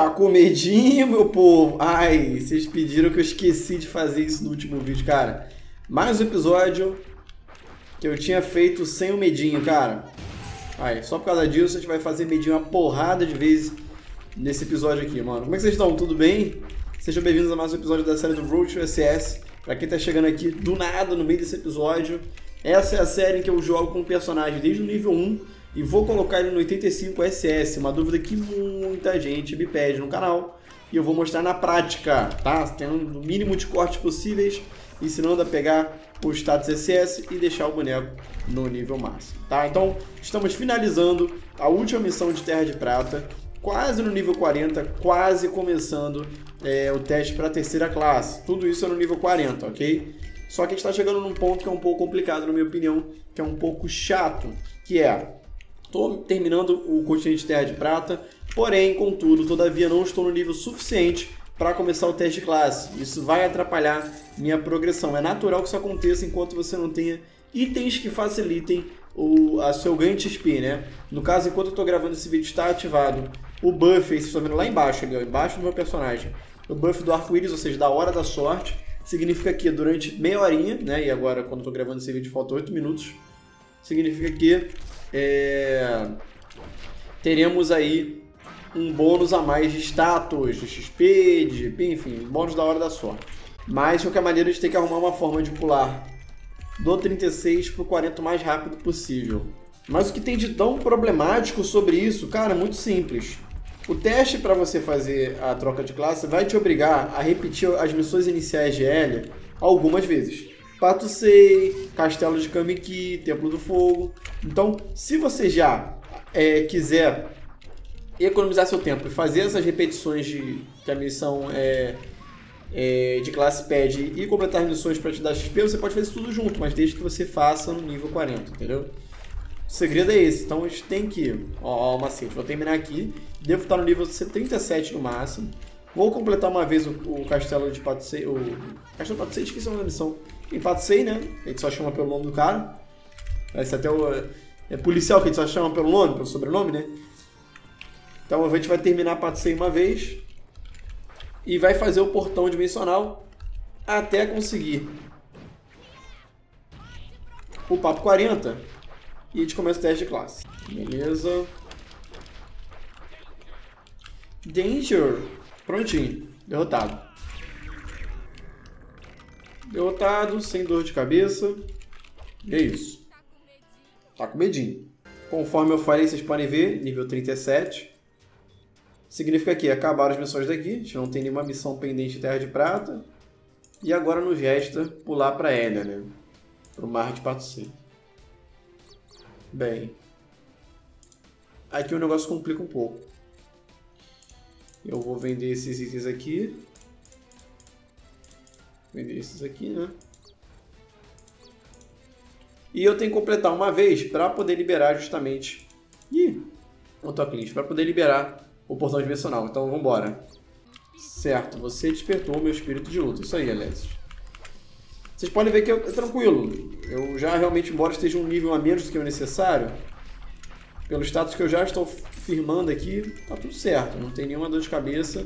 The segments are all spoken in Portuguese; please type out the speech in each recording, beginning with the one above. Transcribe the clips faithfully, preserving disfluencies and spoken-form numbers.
Tá com medinho, meu povo? Ai, vocês pediram que eu esqueci de fazer isso no último vídeo, cara. Mais um episódio que eu tinha feito sem o medinho, cara. Ai, só por causa disso a gente vai fazer medinho uma porrada de vezes nesse episódio aqui, mano. Como é que vocês estão? Tudo bem? Sejam bem-vindos a mais um episódio da série do Road to S S. Pra quem tá chegando aqui do nada no meio desse episódio, essa é a série em que eu jogo com um personagem desde o nível um e vou colocar ele no oitenta e cinco S S, uma dúvida que muita gente me pede no canal. E eu vou mostrar na prática, tá? Tendo o mínimo de cortes possíveis, ensinando a pegar o status S S e deixar o boneco no nível máximo, tá? Então, estamos finalizando a última missão de Terra de Prata, quase no nível quarenta, quase começando é, o teste para a terceira classe. Tudo isso é no nível quarenta, ok? Só que a gente está chegando num ponto que é um pouco complicado, na minha opinião, que é um pouco chato, que é... Estou terminando o continente de Terra de Prata, porém, contudo, todavia não estou no nível suficiente para começar o teste de classe. Isso vai atrapalhar minha progressão. É natural que isso aconteça enquanto você não tenha itens que facilitem o a seu ganho de X P, né? No caso, enquanto eu estou gravando esse vídeo, está ativado o buff, vocês estão vendo lá embaixo, ali, ó, embaixo do meu personagem. O buff do arco-íris, ou seja, da hora da sorte, significa que durante meia horinha, né? E agora, quando eu estou gravando esse vídeo, faltam oito minutos, significa que É... teremos aí um bônus a mais de status, de X P, de enfim, bônus da hora da sorte. Mas, de qualquer maneira, a gente tem que arrumar uma forma de pular do trinta e seis para o quarenta o mais rápido possível. Mas o que tem de tão problemático sobre isso, cara, é muito simples. O teste para você fazer a troca de classe vai te obrigar a repetir as missões iniciais de Elia algumas vezes. Pato Sei, Castelo de Kamiki, Templo do Fogo. Então, se você já é, quiser economizar seu tempo e fazer essas repetições de, que a missão é, é, de classe pede e completar as missões para te dar X P, você pode fazer isso tudo junto, mas desde que você faça no nível quarenta, entendeu? O segredo é esse. Então, a gente tem que... Ó, ó, o macete. Vou terminar aqui. Devo estar no nível trinta e sete no máximo. Vou completar uma vez o, o Castelo de Pato Sei. O Castelo de Pato Sei, esqueci o nome da missão. Em Pato Sei, né? A gente só chama pelo nome do cara. Esse até o é policial que a gente só chama pelo nome, pelo sobrenome, né? Então a gente vai terminar Pato Sei uma vez e vai fazer o portão dimensional até conseguir o papo quarenta e a gente começa o teste de classe. Beleza. Danger. Prontinho. Derrotado. Derrotado, sem dor de cabeça. E é isso. Tá com medinho. Conforme eu falei, vocês podem ver, nível trinta e sete. Significa que acabaram as missões daqui. A gente não tem nenhuma missão pendente de Terra de Prata. E agora nos resta pular para Elia, né? Pro Mar de Pato Sei. Bem. Aqui o negócio complica um pouco. Eu vou vender esses itens aqui. Vender esses aqui, né? E eu tenho que completar uma vez para poder liberar justamente... Ih! Autoclist. Para poder liberar o portão dimensional. Então, vamos embora. Certo. Você despertou o meu espírito de luta. Isso aí, Alex. Vocês podem ver que é tranquilo. Eu já realmente, embora esteja um nível a menos do que o necessário, pelo status que eu já estou firmando aqui, tá tudo certo. Não tem nenhuma dor de cabeça.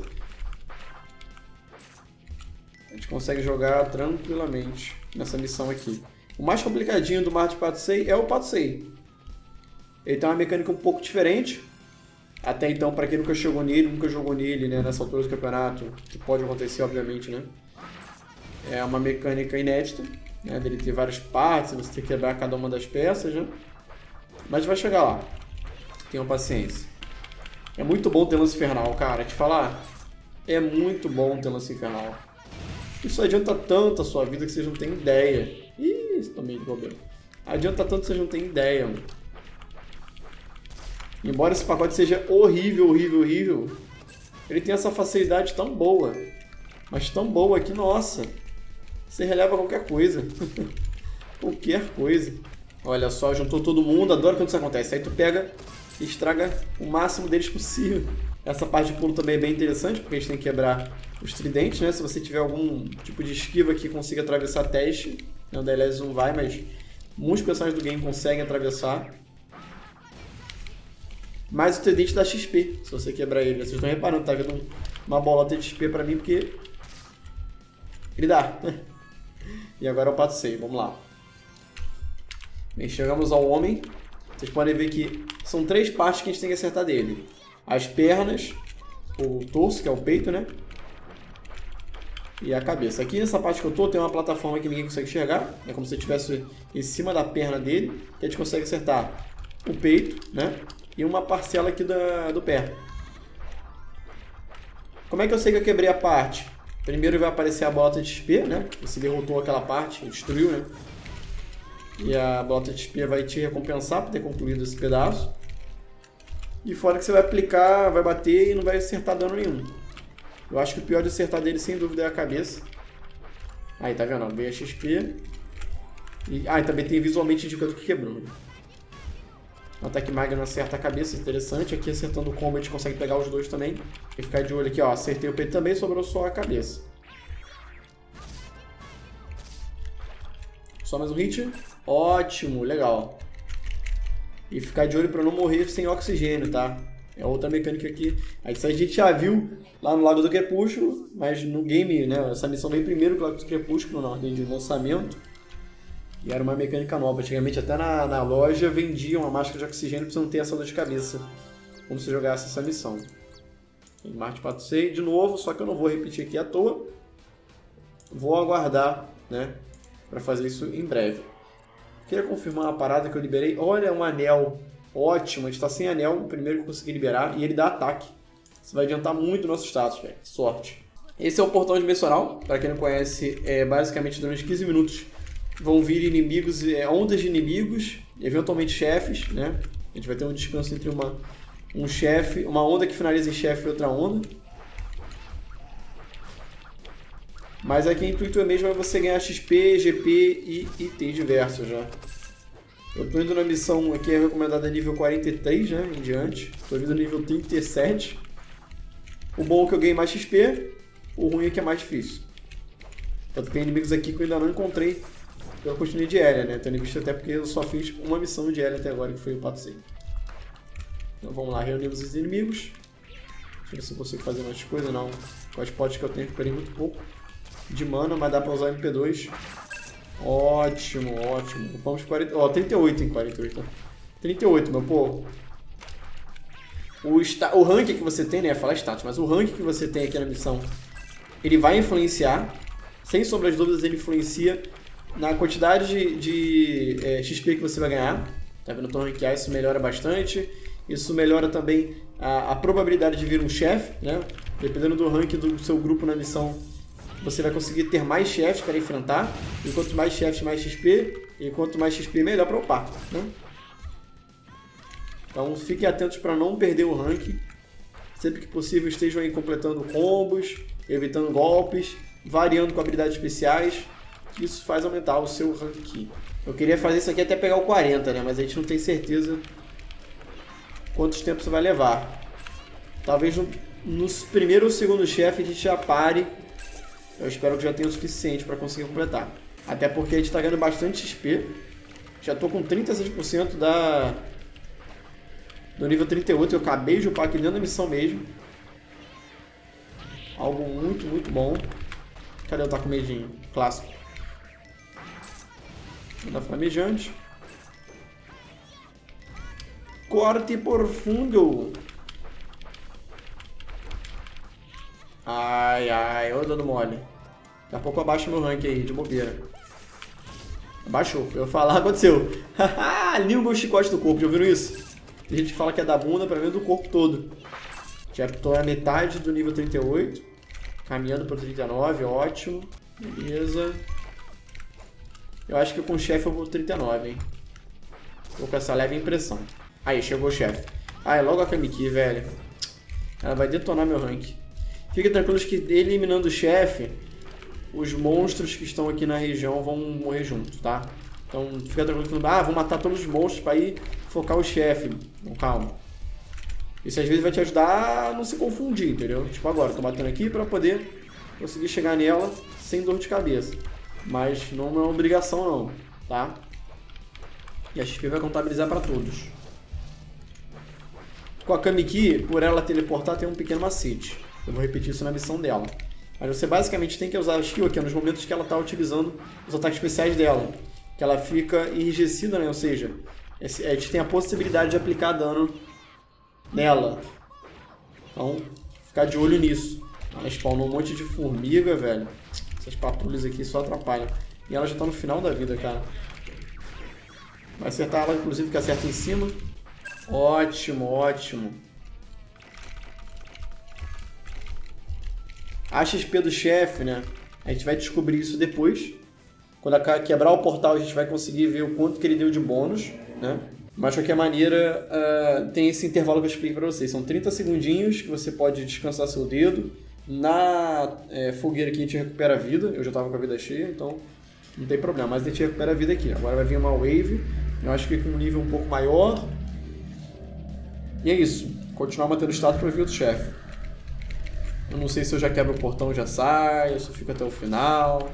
A gente consegue jogar tranquilamente nessa missão aqui. O mais complicadinho do Mar de Pato Sei é o Pato Sei. Ele tem uma mecânica um pouco diferente. Até então, para quem nunca chegou nele, nunca jogou nele, né, nessa altura do campeonato, que pode acontecer, obviamente, né? É uma mecânica inédita, né, dele ter várias partes, você tem que quebrar cada uma das peças, né? Mas vai chegar lá. Tenham paciência. É muito bom ter lance infernal, cara. Te falar, é muito bom ter lance infernal. Isso adianta tanto a sua vida que vocês não têm ideia. Ih, tomei de bobeira. Adianta tanto que vocês não têm ideia, mano. Embora esse pacote seja horrível, horrível, horrível, ele tem essa facilidade tão boa. Mas tão boa que, nossa, você releva qualquer coisa. Qualquer coisa. Olha só, juntou todo mundo. Adoro quando isso acontece. Aí tu pega e estraga o máximo deles possível. Essa parte de pulo também é bem interessante, porque a gente tem que quebrar os tridentes, né? Se você tiver algum tipo de esquiva que consiga atravessar teste, o D L S não vai, mas muitos personagens do game conseguem atravessar. mais o tridente dá X P, se você quebrar ele. Vocês estão reparando, tá vendo uma bolota de X P pra mim, porque ele dá. E agora eu passei, vamos lá. Bem, chegamos ao homem. Vocês podem ver que são três partes que a gente tem que acertar dele. As pernas, o torso, que é o peito, né? E a cabeça. Aqui nessa parte que eu tô, tem uma plataforma que ninguém consegue enxergar. É como se estivesse em cima da perna dele, que a gente consegue acertar o peito, né? E uma parcela aqui da, do pé. Como é que eu sei que eu quebrei a parte? Primeiro vai aparecer a bolota de X P, né? Você derrotou aquela parte, destruiu, né? E a bolota de X P vai te recompensar por ter concluído esse pedaço. E fora que você vai aplicar, vai bater e não vai acertar dano nenhum. Eu acho que o pior de acertar dele, sem dúvida, é a cabeça. Aí, tá vendo? Veio a X P. E, ah, e também tem visualmente indicando que quebrou. O ataque Magno acerta a cabeça, interessante. Aqui, acertando o combo, a gente consegue pegar os dois também. E ficar de olho aqui, ó. Acertei o peito também, sobrou só a cabeça. Só mais um hit. Ótimo, legal. E ficar de olho pra não morrer sem oxigênio, tá? É outra mecânica aqui. Isso a gente já viu lá no Lago do Crepúsculo, mas no game, né? Essa missão veio primeiro que o Lago do Crepúsculo, na ordem de lançamento. E era uma mecânica nova. Antigamente, até na, na loja, vendiam uma máscara de oxigênio pra você não ter essa dor de cabeça quando você jogasse essa missão. Em Marte passei de novo, só que eu não vou repetir aqui à toa. Vou aguardar, né? Pra fazer isso em breve. Queria confirmar uma parada que eu liberei. Olha, um anel. Ótimo, a gente tá sem anel, o primeiro que eu consegui liberar, e ele dá ataque. Isso vai adiantar muito o nosso status, velho. Sorte. Esse é o portão dimensional. Para quem não conhece, é basicamente durante quinze minutos vão vir inimigos, é, ondas de inimigos, eventualmente chefes, né? A gente vai ter um descanso entre uma, um chefe, uma onda que finaliza em chefe e outra onda. Mas aqui o intuito é mesmo é você ganhar X P, G P e itens diversos já. Eu tô indo na missão aqui, é recomendada nível quarenta e três, né, em diante. Tô indo no nível trinta e sete. O bom é que eu ganhei mais X P, o ruim é que é mais difícil. Tanto que tem inimigos aqui que eu ainda não encontrei pela continha de Elia, né? Tendo visto até porque eu só fiz uma missão de Elia até agora, que foi o Pato seis. Então vamos lá, reunimos os inimigos. Deixa eu ver se eu consigo fazer mais coisa, não. Com as potes que eu tenho, recuperei muito pouco de mana, mas dá pra usar M P dois. Ótimo, ótimo. Vamos para quarenta... Ó, trinta e oito em quarenta e oito. trinta e oito, meu povo. O, sta... o rank que você tem, né? Falar status, mas o rank que você tem aqui na missão, ele vai influenciar. Sem sombra de dúvidas, ele influencia na quantidade de, de é, X P que você vai ganhar. Tá vendo? Então, ranquear isso melhora bastante. Isso melhora também a, a probabilidade de vir um chefe, né? Dependendo do rank do seu grupo na missão, você vai conseguir ter mais chefes para enfrentar. E quanto mais chefes, mais X P. E quanto mais X P, melhor para upar, né? Então fiquem atentos para não perder o rank. Sempre que possível estejam aí completando combos, evitando golpes, variando com habilidades especiais. Isso faz aumentar o seu rank. Eu queria fazer isso aqui até pegar o quarenta, né? Mas a gente não tem certeza quantos tempos você vai levar. Talvez no, no primeiro ou segundo chefe a gente já pare. Eu espero que já tenha o suficiente para conseguir completar. Até porque a gente está ganhando bastante X P. Já estou com trinta e seis por cento da... do nível trinta e oito. Eu acabei de upar aqui dentro da missão mesmo. Algo muito, muito bom. Cadê o taco medinho? Clássico. Da flamejante. Corte profundo. Ai, ai, ô dando mole. Daqui a pouco eu abaixo meu rank aí, de bobeira. Abaixou, eu ia falar, aconteceu. Haha, língua o chicote do corpo, já ouviram isso? Tem gente que fala que é da bunda, pra mim é do corpo todo. Já tô a metade do nível trinta e oito. Caminhando para o trinta e nove, ótimo. Beleza. Eu acho que com o chefe eu vou trinta e nove, hein? Vou com essa leve impressão. Aí, chegou o chefe. Ah, é logo a Kamiki, velho. Ela vai detonar meu rank. Fiquem tranquilos que eliminando o chefe, os monstros que estão aqui na região vão morrer junto, tá? Então, fica tranquilo que não... Ah, vou matar todos os monstros para ir focar o chefe. Então, calma. Isso às vezes vai te ajudar a não se confundir, entendeu? Tipo agora, tô batendo aqui para poder conseguir chegar nela sem dor de cabeça. Mas não é uma obrigação não, tá? E a X P vai contabilizar para todos. Com a Kamiki, por ela teleportar, tem um pequeno macete. Eu vou repetir isso na missão dela. Mas você basicamente tem que usar a skill aqui nos momentos que ela está utilizando os ataques especiais dela. Que ela fica enrijecida, né? Ou seja, a gente tem a possibilidade de aplicar dano nela. Então, ficar de olho nisso. Ela spawnou um monte de formiga, velho. Essas patrulhas aqui só atrapalham. E ela já tá no final da vida, cara. Vai acertar ela, inclusive, que acerta em cima. Ótimo, ótimo. A X P do chefe, né? A gente vai descobrir isso depois. Quando quebrar o portal, a gente vai conseguir ver o quanto que ele deu de bônus, né? Mas, de qualquer maneira, uh, tem esse intervalo que eu expliquei para vocês. São trinta segundinhos que você pode descansar seu dedo. Na é, fogueira aqui a gente recupera a vida. Eu já estava com a vida cheia, então não tem problema. Mas a gente recupera a vida aqui. Agora vai vir uma wave. Eu acho que com um nível um pouco maior. E é isso. Continuar mantendo o status para vir outro chefe. Eu não sei se eu já quebro o portão e já saio, ou se eu fico até o final.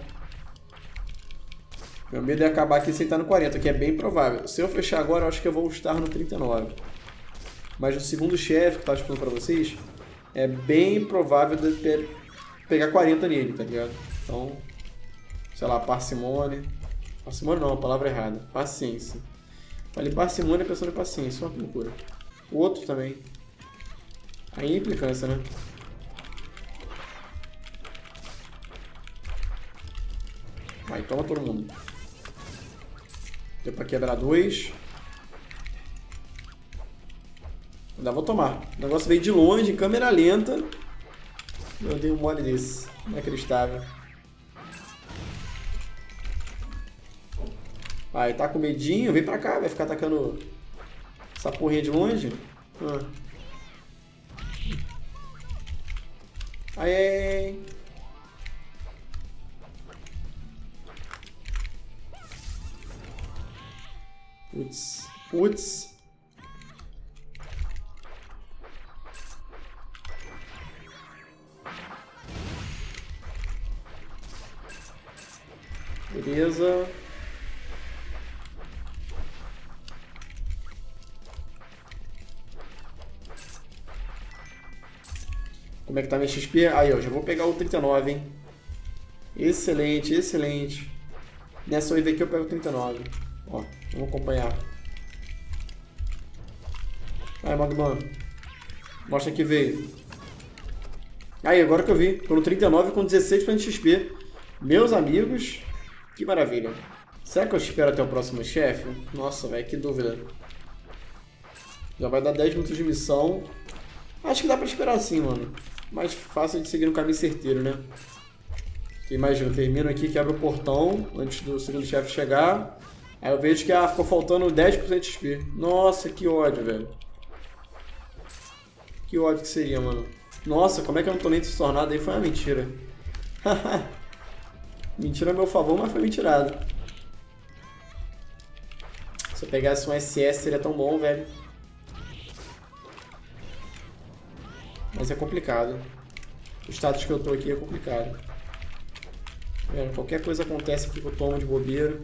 Meu medo é acabar aqui sem estar no quarenta, que é bem provável. Se eu fechar agora, eu acho que eu vou estar no trinta e nove. Mas o segundo chefe que eu estava explicando para vocês, é bem provável de ter, pegar quarenta nele, tá ligado? Então, sei lá, parcimônia. Parcimônia não, a palavra errada. Paciência. Falei parcimônia pensando em paciência, olha que loucura. O outro também. Aí é implicância, né? Vai, toma todo mundo. Deu pra quebrar dois. Ainda vou tomar. O negócio veio de longe, em câmera lenta. Eu dei um mole desse. Inacreditável. Vai, tá com medinho. Vem pra cá, vai ficar atacando essa porrinha de longe. Ah. Aí. Putz, putz. Beleza. Como é que tá minha X P? Aí, ó, já vou pegar o trinta e nove, hein? Excelente, excelente. Nessa wave aqui eu pego o trinta e nove. Ó, vamos acompanhar. Aí, Magman. Mostra que veio. Aí, agora que eu vi. Tô no trinta e nove com dezesseis de X P. Meus amigos, que maravilha. Será que eu espero até o próximo chefe? Nossa, velho, que dúvida. Já vai dar dez minutos de missão. Acho que dá pra esperar sim, mano. Mais fácil de seguir no caminho certeiro, né? Porque imagina, eu termino aqui, quebro o portão antes do segundo chefe chegar. Aí eu vejo que ah, ficou faltando dez por cento de X P. Nossa, que ódio, velho. Que ódio que seria, mano. Nossa, como é que eu não tô nem tornado aí? Foi uma mentira. Mentira a meu favor, mas foi mentirado. Se eu pegasse um S S seria tão bom, velho. Mas é complicado. O status que eu tô aqui é complicado. É, qualquer coisa acontece aqui que eu tomo de bobeira.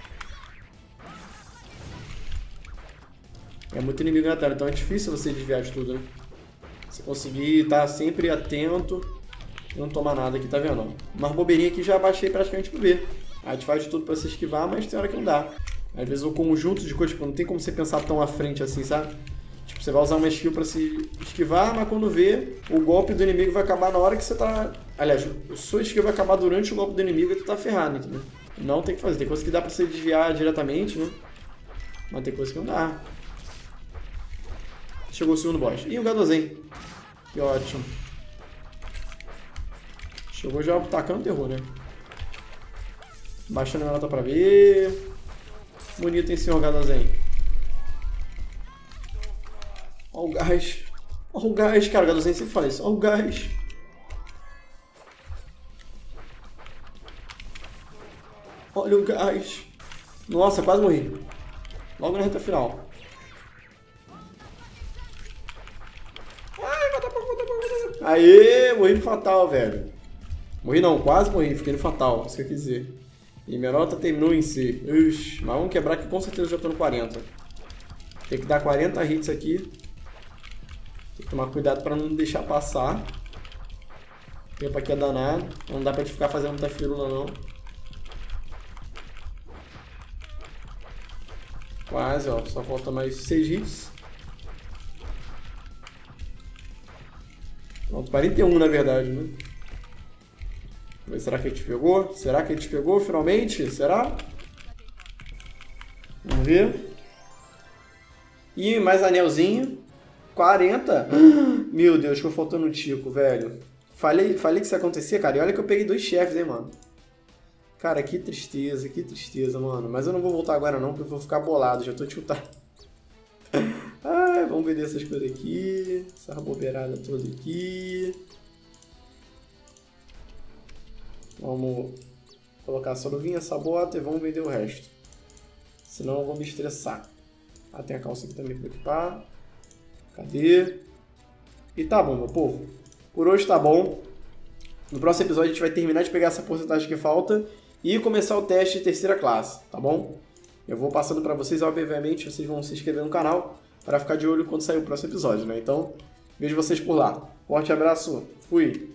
É muito inimigo na tela, então é difícil você desviar de tudo, né? Você conseguir estar sempre atento e não tomar nada aqui, tá vendo? Umas bobeirinhas aqui já baixei praticamente pro B. A gente faz de tudo pra se esquivar, mas tem hora que não dá. Às vezes o conjunto de coisas, tipo, não tem como você pensar tão à frente assim, sabe? Tipo, você vai usar uma skill pra se esquivar, mas quando vê, o golpe do inimigo vai acabar na hora que você tá... Aliás, a sua skill vai acabar durante o golpe do inimigo e tu tá ferrado, entendeu? Não tem que fazer, tem coisa que dá pra você desviar diretamente, né? Mas tem coisa que não dá. Chegou o segundo boss. E o Gadozen. Que ótimo. Chegou já tacando terror, né? Baixando a nota pra ver. Bonito, hein, senhor Gadozen. Olha o gás. Olha o gás, cara. O Gadozen sempre fala isso. Olha o gás. Olha o gás. Nossa, quase morri. Logo na reta final. Aê, morri no fatal, velho. Morri não, quase morri, fiquei no fatal, isso que eu quis dizer. E minha nota terminou em C. Ux, mas vamos quebrar que com certeza eu já tô no quarenta. Tem que dar quarenta hits aqui. Tem que tomar cuidado pra não deixar passar. O tempo aqui é danado. Não dá pra gente ficar fazendo muita firula, não. Quase, ó. Só falta mais seis hits. Pronto, quarenta e um na verdade, né? Mas será que a gente pegou? Será que a gente pegou finalmente? Será? Vamos ver. Ih, mais anelzinho. quarenta. Meu Deus, ficou faltando um tico, velho. Falei, falei que isso ia acontecer, cara. E olha que eu peguei dois chefes, hein, mano. Cara, que tristeza, que tristeza, mano. Mas eu não vou voltar agora não, porque eu vou ficar bolado. Já tô tiltado. Ai, vamos vender essas coisas aqui. Essa bobeirada toda aqui. Vamos colocar essa luvinha, essa bota e vamos vender o resto. Senão eu vou me estressar. Ah, tem a calça aqui também pra equipar. Cadê? E tá bom, meu povo. Por hoje tá bom. No próximo episódio a gente vai terminar de pegar essa porcentagem que falta e começar o teste de terceira classe, tá bom? Eu vou passando pra vocês, obviamente, vocês vão se inscrever no canal para ficar de olho quando sair o próximo episódio, né? Então, vejo vocês por lá. Forte abraço, fui!